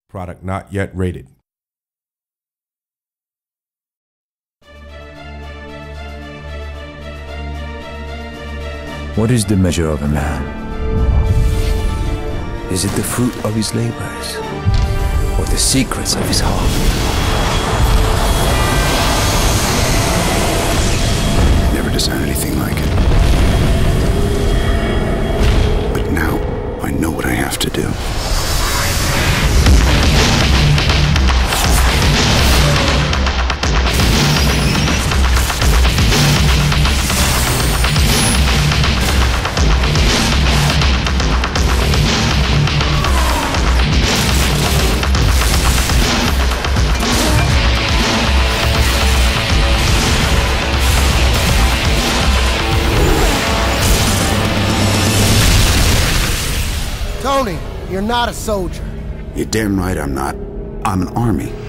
Product not yet rated. What is the measure of a man? Is it the fruit of his labors, or the secrets of his heart? Never designed anything like it. But now, I know what I have to do. Tony, you're not a soldier. You're damn right I'm not. I'm an army.